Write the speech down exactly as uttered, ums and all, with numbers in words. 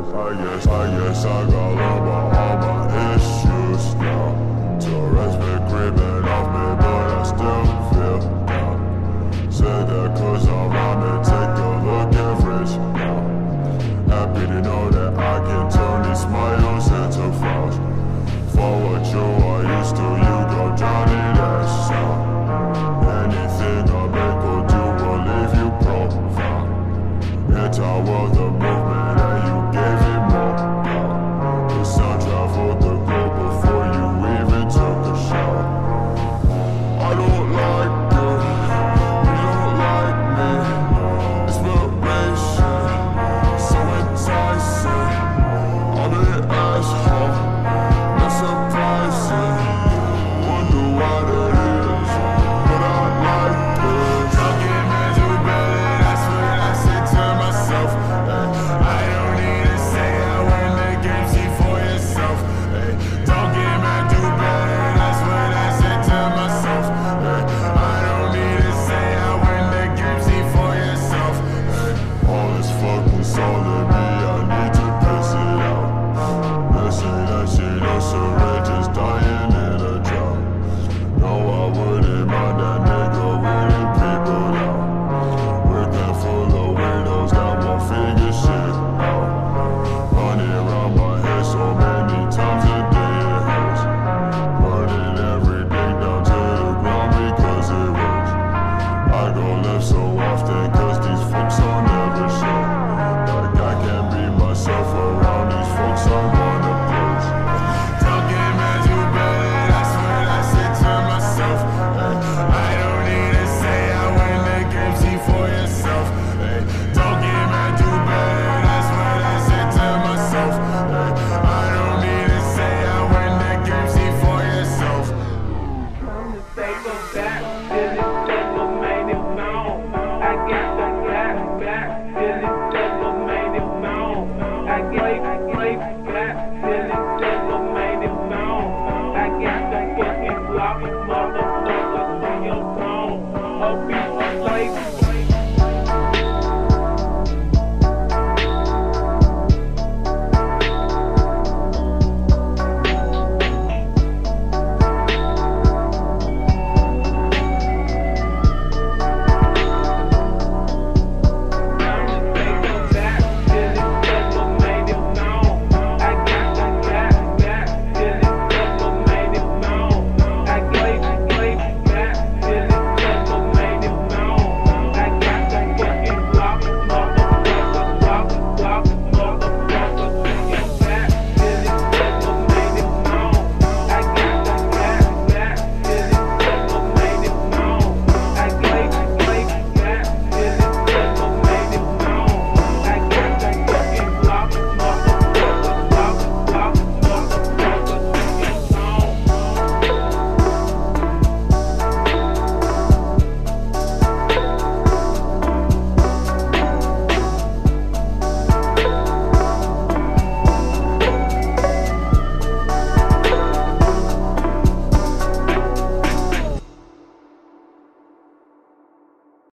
I guess, I guess I got learn about all my issues now. Tourette's been creeping off me, but I still feel down. Say that cause I'm rhyming, take a look at rich now. Happy to know that I can turn these smiles into frowns. For what you are used to, you go Johnny, that's sound. Anything I make or do will leave you profound. It's our world, the movement, and you gave it more power. The sound traveled the globe before you even took a shower. I don't like you, you don't like me. Inspiration, so enticing. I'm an asshole, not surprising. Wonder what it is, but I like it. Talking man do better, that's what I said to myself. Ay, I don't need to say I win the game, see for yourself. Ay, don't get mad, do better, that's what I said to myself. Ay, I don't need to say I win the game, see for yourself. Ay, all this fucking solid